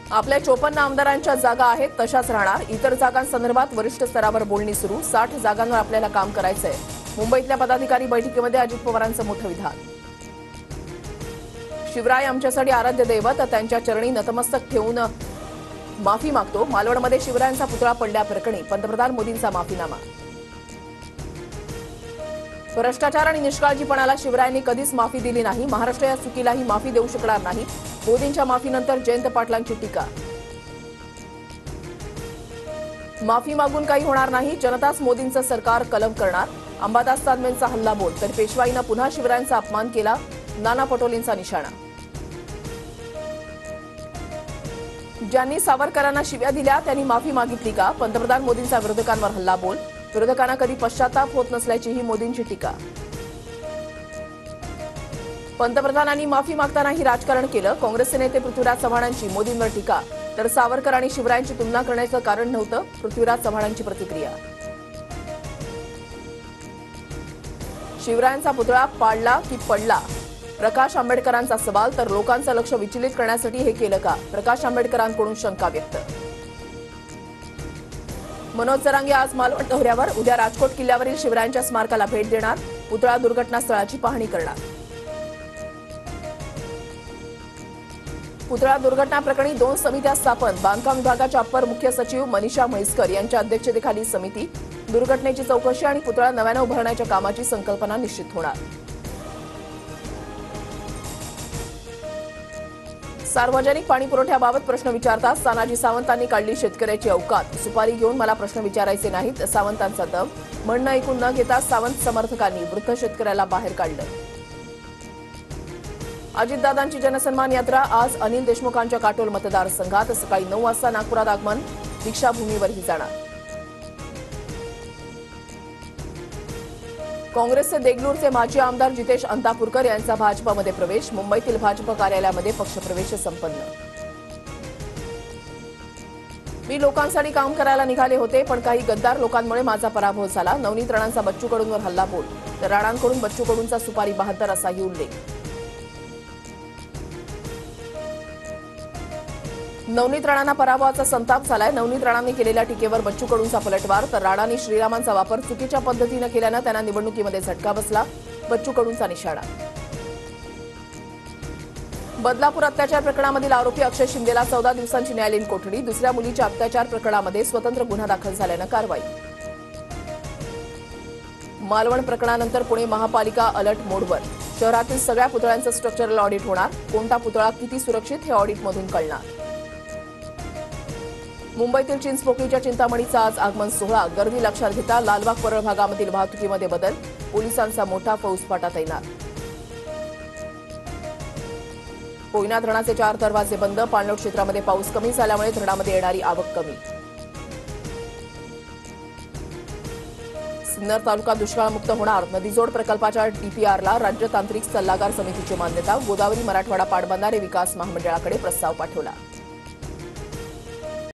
आपल्या 54 आमदारांच्या जागा आहेत तशाच राहणार। इतर जागांसंदर्भात वरिष्ठ स्तरावर बोलणी सुरू। 60 जागांवर आपल्याला काम करायचंय। मुंबईतल्या पदाधिकारी बैठकीमध्ये अजित पवारांचं मोठं विधान। शिवराय आमच्यासाठी आराध्य दैवत, त्यांच्या चरणी नतमस्तक ठेवून माफी मागतो। मालवणमध्ये शिवरायांचा पुतळा पडल्याप्रकरणी पंतप्रधान मोदींचा माफीनामा। भ्रष्टाचार आणि निष्काळजीपणाला शिवरायांनी कधीच माफी दिली नाही। महाराष्ट्र या चुकीलाही माफी देऊ शकणार नाही। मोदींच्या माफीनंतर जयंत पाटलांची टीका। माफी मागून काही होणार नाही, जनताच मोदींचं सरकार कलम करणार। अंबादास दानवेंचा हल्लाबोल, तर पेशवाईनं पुन्हा शिवरायांचा अपमान केला। नाना पटोलेंचा निशाणा। ज्यांनी सावरकरांना शिव्या दिल्या त्यांनी माफी मागितली का? पंतप्रधान मोदींचा विरोधकांवर हल्लाबोल। विरोधकांना कधी पश्चाताप होत नसल्याचीही मोदींची टीका। पंतप्रधानांनी माफी मागतानाही राजकारण केलं। काँग्रेसचे नेते पृथ्वीराज चव्हाणांची मोदींवर टीका। तर सावरकर आणि शिवरायांची तुलना करण्याचं कारण नव्हतं, पृथ्वीराज चव्हाणांची प्रतिक्रिया। शिवरायांचा पुतळा पाडला की पडला? प्रकाश आंबेडकरांचा सवाल। तर लोकांचं लक्ष विचलित करण्यासाठी हे केलं का? प्रकाश आंबेडकरांकडून शंका व्यक्त। मनोज जरांगे आज मालवण दौऱ्यावर। उद्या राजकोट किल्ल्यावरील शिवरायांच्या स्मारकाला भेट देणार। पुतळा दुर्घटनास्थळाची पाहणी करणार। पुतळा दुर्घटना प्रकरणी 2 समित्या स्थापन। बांधकाम विभागाच्या अप्पर मुख्य सचिव मनीषा म्हैसकर यांच्या अध्यक्षतेखाली समिती। दुर्घटनेची चौकशी आणि पुतळा नव्यानं उभारण्याच्या कामाची संकल्पना निश्चित होणार। सार्वजनिक पाणी पुरवठ्याबाबत प्रश्न विचारताच तानाजी सावंतांनी काढली शेतकऱ्याची अवकात। सुपारी घेऊन मला प्रश्न विचारायचे नाहीत, सावंतांचा दम। म्हणणं ऐकून न घेता सावंत समर्थकांनी वृद्ध शेतकऱ्याला बाहेर काढलं। अजितदादांची जनसन्मान यात्रा आज अनिल देशमुखांच्या काटोल मतदारसंघात। सकाळी 9 वाजता नागपुरात आगमन, दीक्षाभूमीवरही जाणार। काँग्रेसचे देगलूरचे माजी आमदार जितेश अंतापूरकर यांचा भाजपमध्ये प्रवेश। मुंबईतील भाजप कार्यालयामध्ये पक्षप्रवेश संपन्न। मी लोकांसाठी काम करायला निघाले होते, पण काही गद्दार लोकांमुळे माझा पराभव झाला। नवनीत राणांचा बच्चू कडूंवर हल्लाबोल, तर राणांकडून बच्चू कडूंचा सुपारी 72 असाही उल्लेख। नवनीत राणांना पराभवाचा संताप झालाय। नवनीत राणांनी केलेल्या टीकेवर बच्चू कडूंचा पलटवार, तर राणांनी श्रीरामांचा वापर चुकीच्या पद्धतीनं केल्यानं त्यांना निवडणुकीमध्ये झटका बसला। बच्चू कडूंचा निशाणा। बदलापूर अत्याचार प्रकरणामधील आरोपी अक्षय शिंदेला 14 दिवसांची न्यायालयीन कोठडी। दुसऱ्या मुलीच्या अत्याचार प्रकरणामध्ये स्वतंत्र गुन्हा दाखल झाल्यानं कारवाई। मालवण प्रकरणानंतर पुणे महापालिका अलर्ट मोडवर। शहरातील सगळ्या पुतळ्यांचं स्ट्रक्चरल ऑडिट होणार। कोणता पुतळा किती सुरक्षित हे ऑडिटमधून कळणार। मुंबईतील चिंचपोकळीच्या चिंतामणीचा आज आगमन सोहळा। गर्दी लक्षात घेता लालबाग परळ भागामधील वाहतुकीमध्ये बदल। पोलिसांचा मोठा फौजफाटा तैनात। कोयना धरणाचे 4 दरवाजे बंद। पाणलोट क्षेत्रामध्ये पाऊस कमी झाल्यामुळे धरणामध्ये येणारी आवक कमी। सिन्नर तालुका दुष्काळमुक्त होणार। नदीजोड प्रकल्पाच्या डीपीआरला राज्य तांत्रिक सल्लागार समितीची मान्यता। गोदावरी मराठवाडा पाटबंधारे विकास महामंडळाकडे प्रस्ताव पाठवला।